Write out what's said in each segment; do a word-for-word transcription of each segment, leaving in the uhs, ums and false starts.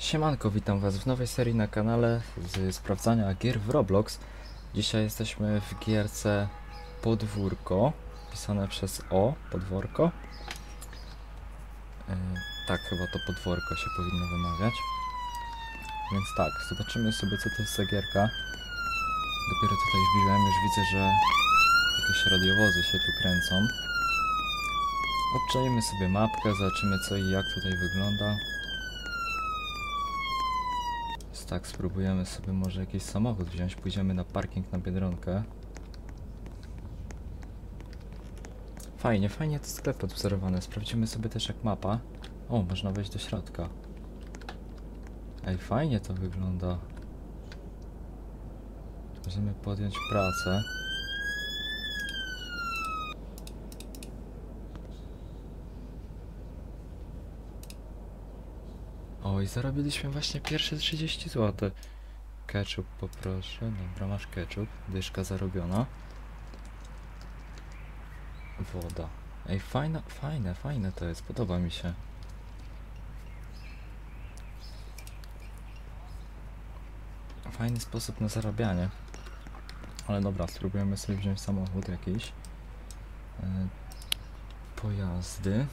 Siemanko, witam was w nowej serii na kanale z sprawdzania gier w Roblox. Dzisiaj jesteśmy w gierce Podwórko, pisane przez O, Podworko. Yy, tak, chyba to Podworko się powinno wymawiać. Więc tak, zobaczymy sobie, co to jest za gierka. Dopiero tutaj wbiłem, już widzę, że jakieś radiowozy się tu kręcą. Obczajmy sobie mapkę, zobaczymy co i jak tutaj wygląda. Tak, spróbujemy sobie może jakiś samochód wziąć, pójdziemy na parking na Biedronkę. Fajnie, fajnie to sklep odwzorowany. Sprawdzimy sobie też jak mapa. O, można wejść do środka. Ej, fajnie to wygląda. Możemy podjąć pracę. Oj, zarobiliśmy właśnie pierwsze trzydzieści złotych. Ketchup poproszę. Dobra, masz ketchup. Dyszka zarobiona. Woda. Ej, fajne, fajne, fajne to jest. Podoba mi się. Fajny sposób na zarabianie. Ale dobra, spróbujemy sobie wziąć samochód jakiś. Yy, pojazdy.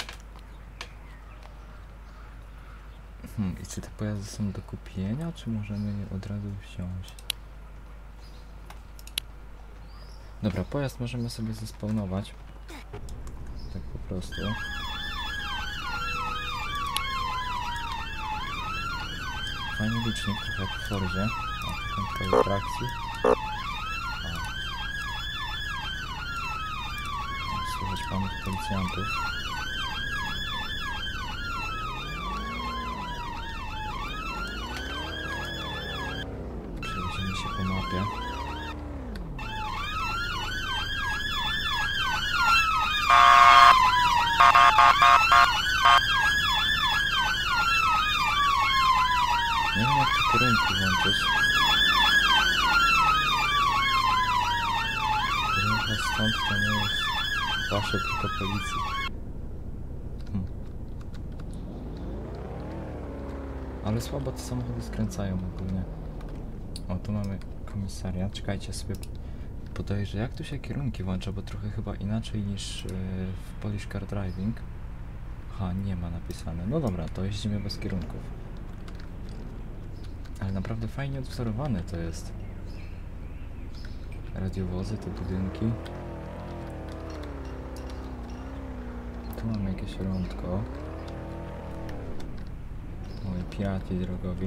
Hmm, i czy te pojazdy są do kupienia, czy możemy je od razu wziąć? Dobra, pojazd możemy sobie zespawnować. Tak po prostu. Fajny licznik, trochę jak w Forzie. O, kontrolę trakcji. Słuchać panów policjantów. Przejedziemy się po mapie. Nie wiem jak te kierunki włączyć. Kierunka stąd to nie jest wasze, tylko policji. Hmm. Ale słabo te samochody skręcają ogólnie. O, tu mamy komisariat. Czekajcie sobie. Podejrzę, jak tu się kierunki włącza, bo trochę chyba inaczej niż yy, w Polish Car Driving. Aha, nie ma napisane. No dobra, to jeździmy bez kierunków. Ale naprawdę fajnie odwzorowane to jest. Radiowozy, te budynki. Tu mamy jakieś rądko. Oj, piraci drogowi.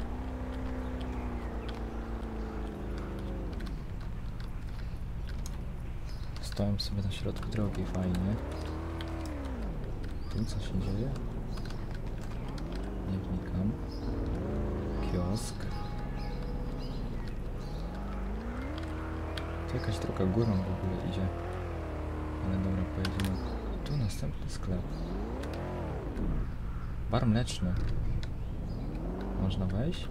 Stoję sobie na środku drogi, fajnie. Tu co się dzieje? Nie wnikam. Kiosk. Tu jakaś droga górą w ogóle idzie. Ale dobra, pojedziemy. Tu następny sklep. Bar mleczny. Można wejść?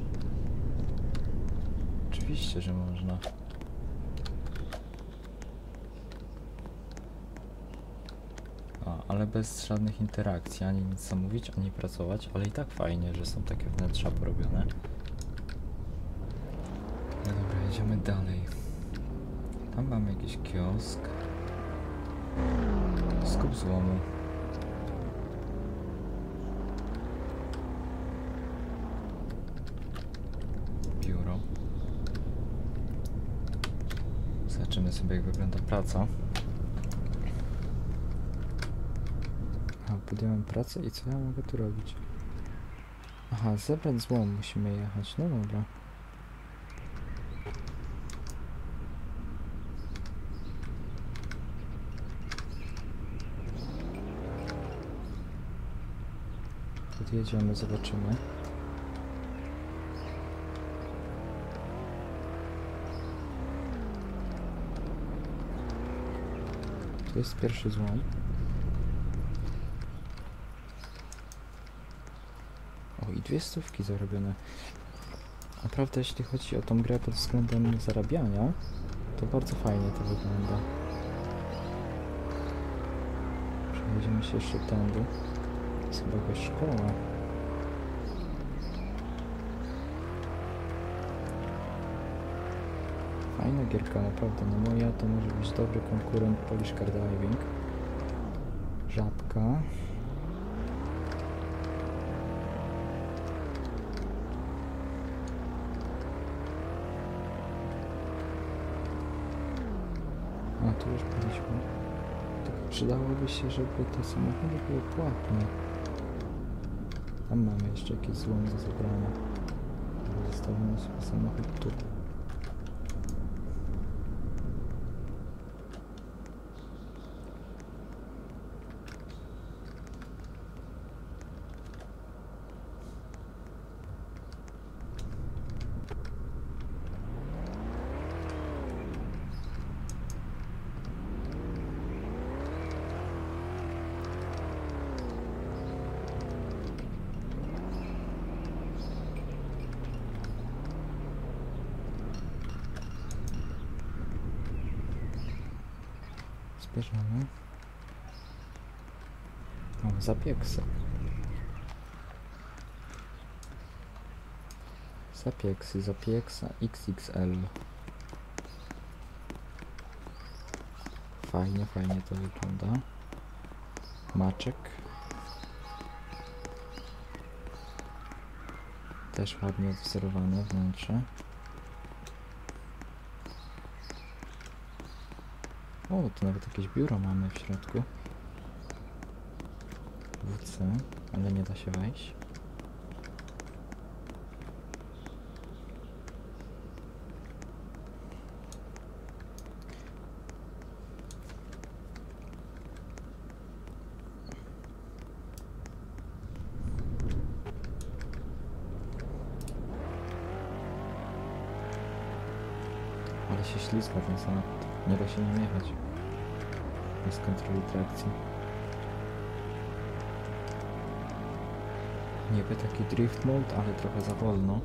Oczywiście, że można. A, ale bez żadnych interakcji, ani nic zamówić, ani pracować, ale i tak fajnie, że są takie wnętrza porobione. No dobra, jedziemy dalej. Tam mamy jakiś kiosk. Skup złomu. Biuro. Zobaczymy sobie jak wygląda praca. Podjąłem pracę i co ja mogę tu robić? Aha, zebrać złom musimy jechać, no dobra. Podjedziemy, zobaczymy. To jest pierwszy złom. O, i dwie stówki zarobione. Naprawdę, jeśli chodzi o tą grę pod względem zarabiania, to bardzo fajnie to wygląda. Przechodzimy się jeszcze tędy. Jest chyba jakaś szkoła. Fajna gierka, naprawdę. No moja to może być dobry konkurent Polish Car Driving. Żabka. A tu już byliśmy. Tylko przydałoby się, żeby te samochody były płatne. Tam mamy jeszcze jakiś złom do zabrania. Zostawimy sobie samochód tu. Zbierzemy. O, zapieksa. Zapieksy, zapieksa X X L. Fajnie, fajnie to wygląda. Maczek. Też ładnie odwzorowane wnętrze. O, tu nawet jakieś biuro mamy w środku. W C, ale nie da się wejść. Ale się ślizga ten samochód. Nie da się nim jechać. Bez kontroli trakcji. Niby taki drift mode, ale trochę za wolno.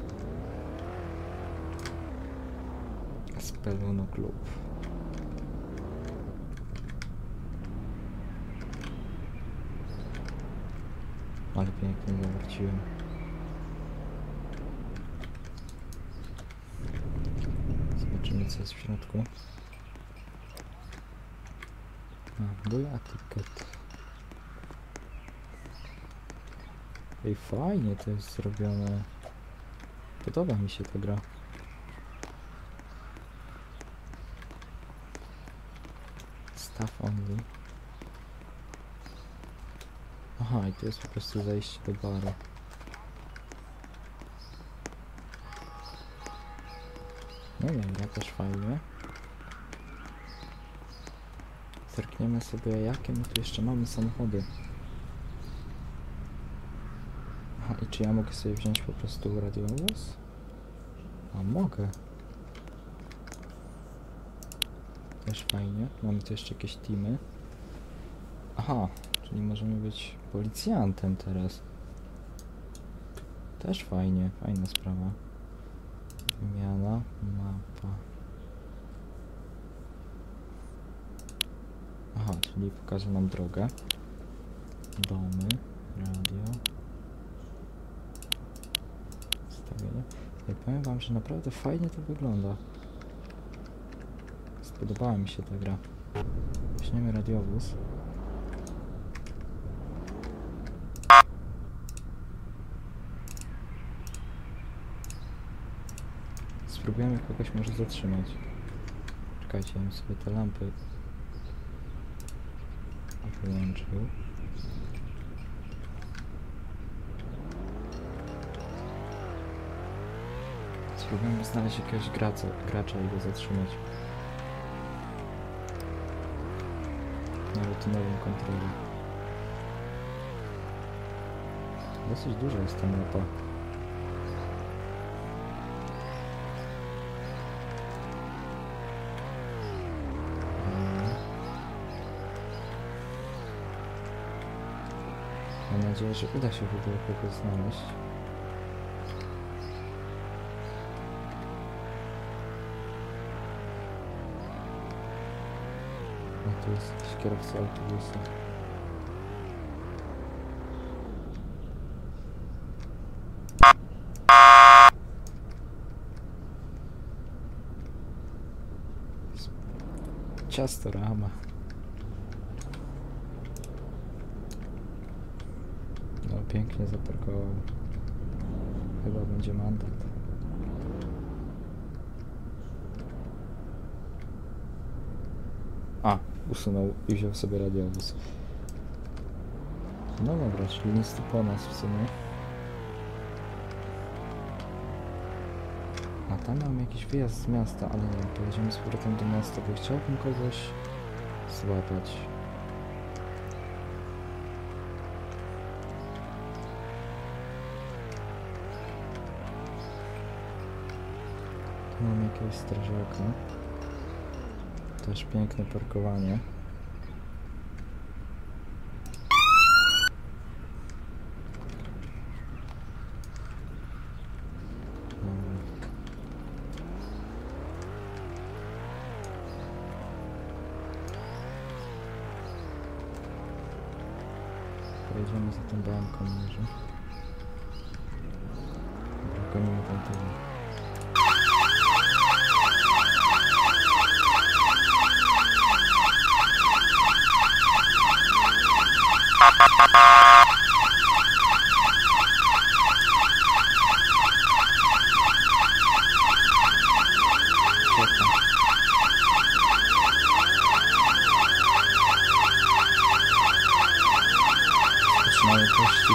Speluno klub. Ale pięknie zawróciłem. Zobaczymy, co jest w środku. A, była ticket. Ej, fajnie to jest zrobione. Podoba mi się ta gra. Staff only. Aha, i to jest po prostu zejście do baru. No nie, ja też fajnie. Zerkniemy sobie, jakie my tu jeszcze mamy samochody. Aha, i czy ja mogę sobie wziąć po prostu radiowóz? A mogę. Też fajnie. Mamy tu jeszcze jakieś teamy. Aha, czyli możemy być policjantem teraz. Też fajnie, fajna sprawa. Wymiana, mapa. Aha, czyli pokaże nam drogę. Domy, radio. Ustawienie. I powiem wam, że naprawdę fajnie to wygląda. Spodobała mi się ta gra. Weźmiemy radiowóz. Spróbujemy kogoś może zatrzymać. Czekajcie, ja bym sobie te lampy wyłączył. Spróbujemy znaleźć jakiegoś gracza, gracza i go zatrzymać. Na rutynową kontrolę. Dosyć duża jest ta mapa. Mam nadzieję, że uda się w ogóle kogoś znaleźć. A tu jest jakiś kierowca autobusu. Ciastorama. No pięknie zaparkował. Chyba będzie mandat. A, usunął i wziął sobie radiowóz. No dobra, czyli nic tu po nas w sumie. A tam mam jakiś wyjazd z miasta, ale nie, pojedziemy z powrotem do miasta, bo chciałbym kogoś złapać. Tu mam jakiegoś strażaka. Też piękne parkowanie. Pojedziemy za tą bramką może. Dobra, gonimy tamtego. Zaczynają pościg.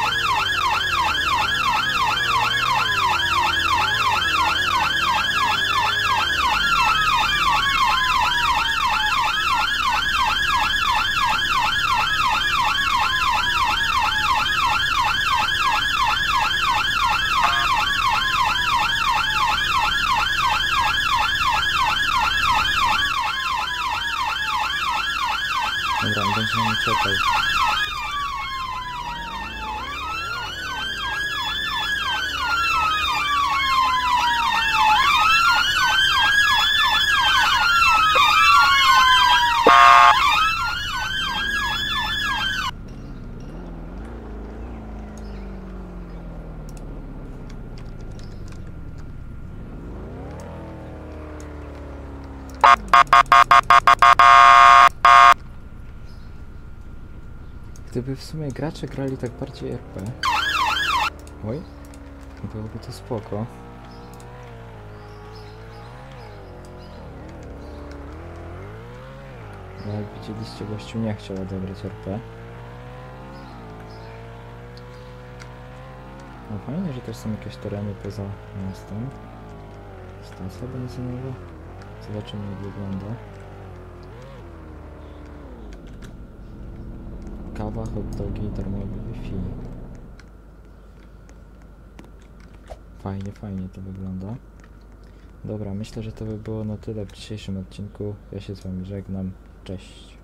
Dobra, on będzie na mnie czekał. Gdyby w sumie gracze grali tak bardziej R P, oj, byłoby to spoko. No jak widzieliście, gościu nie chciał odebrać R P. No fajnie, że też są jakieś tereny poza miastem. Stacja benzynowa. Zobaczymy, jak wygląda. Kawa, hot dogi, darmowy Wi-Fi. Fajnie, fajnie to wygląda. Dobra, myślę, że to by było na tyle w dzisiejszym odcinku. Ja się z wami żegnam. Cześć.